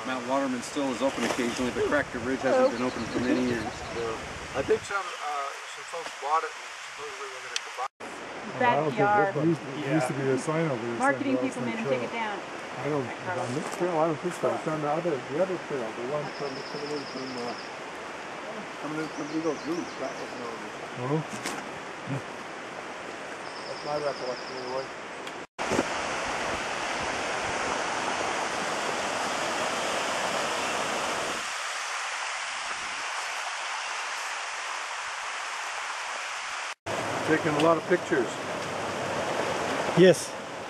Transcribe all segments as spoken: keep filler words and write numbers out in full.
Mount Waterman still is open occasionally, but Cracker Ridge hasn't been open for many years. Yeah. I think some uh, some folks bought it and supposedly we're going to combine it. Bad P R. There used, yeah. used to be a sign over there. Marketing people made him take it down. I don't, on this trail, I don't think so. It's on the other, the other trail, the one from the coming in from, uh, coming in from Eagle Goose. That wasn't over there. Oh? That's my recollection anyway. Taking a lot of pictures. Yes.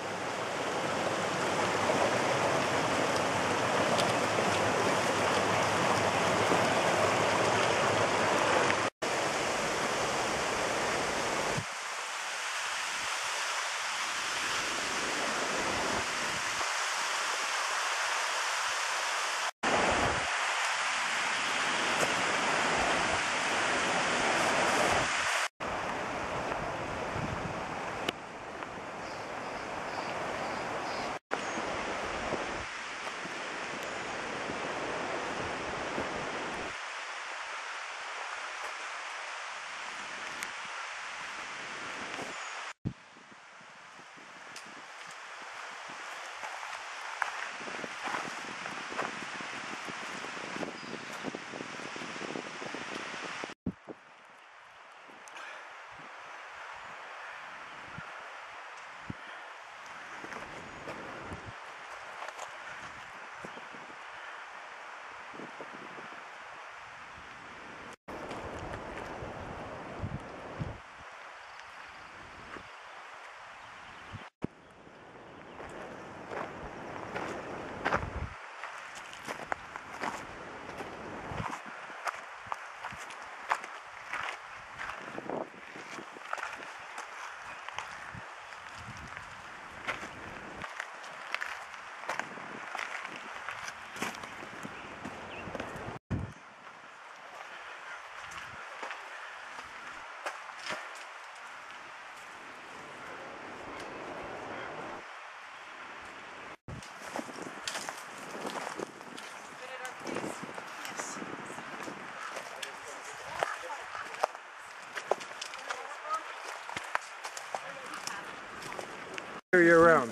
Year round.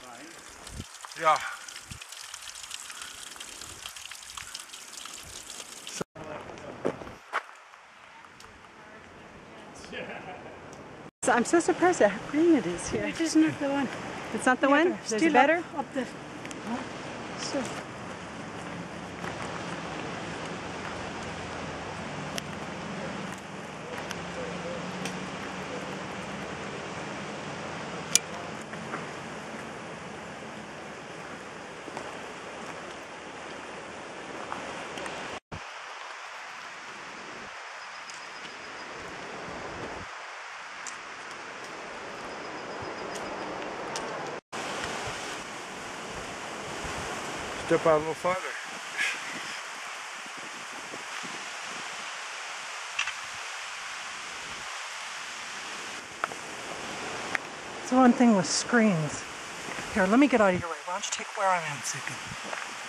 Yeah. So I'm so surprised at how green it is here. It isn't the one. It's not the Yeah, one? but There's still a better? Up, up the. So. Step out a little farther. It's one thing with screens. Here, let me get out of your way. Why don't you take where I'm at a second?